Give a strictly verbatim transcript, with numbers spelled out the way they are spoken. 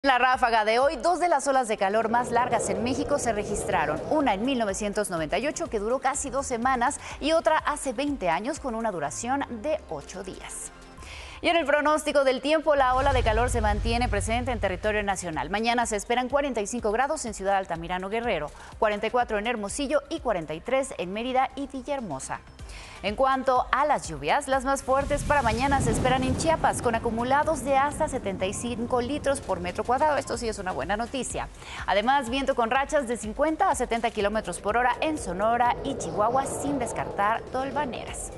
La ráfaga de hoy, dos de las olas de calor más largas en México se registraron. Una en mil novecientos noventa y ocho, que duró casi dos semanas, y otra hace veinte años con una duración de ocho días. Y en el pronóstico del tiempo, la ola de calor se mantiene presente en territorio nacional. Mañana se esperan cuarenta y cinco grados en Ciudad Altamirano, Guerrero, cuarenta y cuatro en Hermosillo y cuarenta y tres en Mérida y Villahermosa. En cuanto a las lluvias, las más fuertes para mañana se esperan en Chiapas, con acumulados de hasta setenta y cinco litros por metro cuadrado. Esto sí es una buena noticia. Además, viento con rachas de cincuenta a setenta kilómetros por hora en Sonora y Chihuahua, sin descartar tolvaneras.